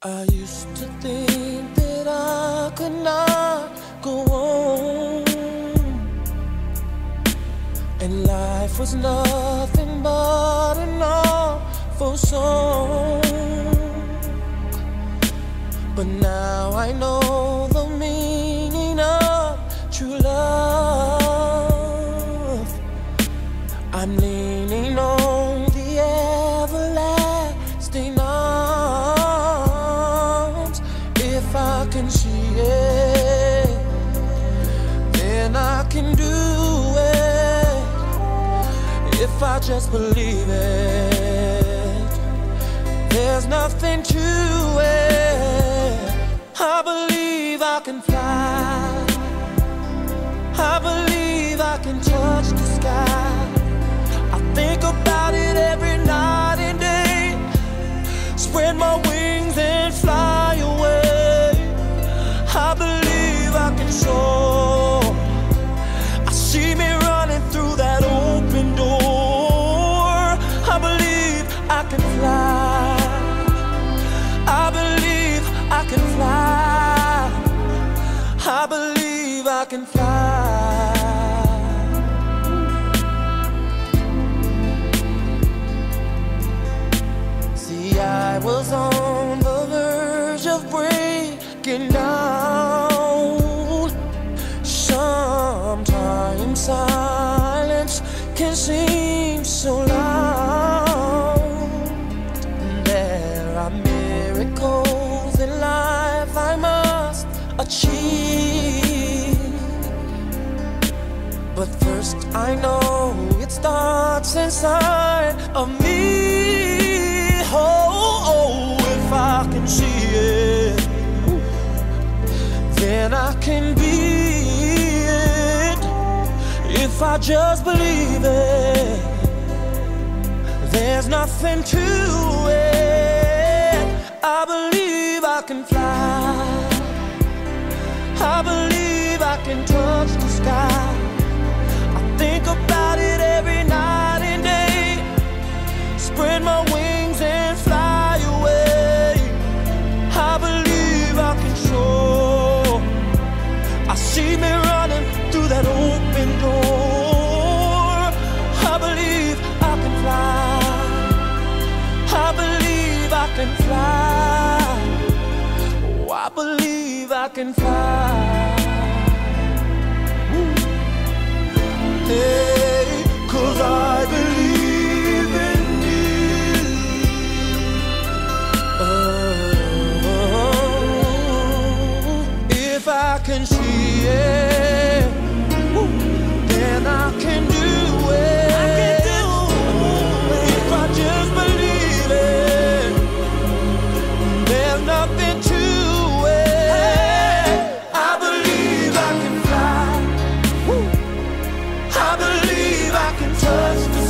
I used to think that I could not go on, and life was nothing but an awful song. But now I know the meaning of true love. I'm leaning on the everlasting arms. If I can see it, then I can do it. If I just believe it, there's nothing to it. I believe I can fly. I believe I can touch the sky. I think about it every night and day. Spread my wings and fly away. I believe I can soar. I see me running through that open door. I believe I can fly. I believe I can fly. I believe I can fly. See, I was on the verge of breaking down. Sometimes silence can seem so loud. There are miracles in life I must achieve, but first I know it starts inside of me. Oh, if I can see it, then I can be it. If I just believe it, there's nothing to it. I believe I can fly. I believe I can touch the sky. I think about it every night and day. Spread my wings and fly away. I believe I can soar. I see me running through that open door. I believe I can fly. I believe I can fly. Oh, I believe I can fly. Hey, 'cause I believe in you. Oh, if I can see it, then I can do it. I can do it. If I just believe it, there's nothing to it. I believe I can fly. I believe I can touch the